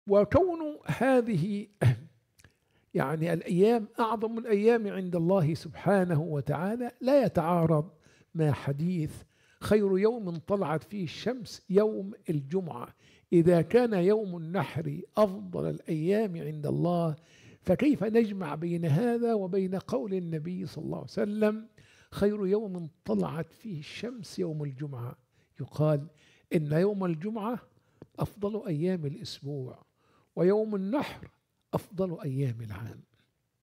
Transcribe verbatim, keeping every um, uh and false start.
وكون هذه يعني الأيام أعظم الأيام عند الله سبحانه وتعالى لا يتعارض مع حديث خير يوم طلعت فيه الشمس يوم الجمعة. إذا كان يوم النحر أفضل الأيام عند الله، فكيف نجمع بين هذا وبين قول النبي صلى الله عليه وسلم خير يوم طلعت فيه الشمس يوم الجمعة؟ يقال إن يوم الجمعة أفضل أيام الأسبوع، ويوم النحر أفضل أيام العام.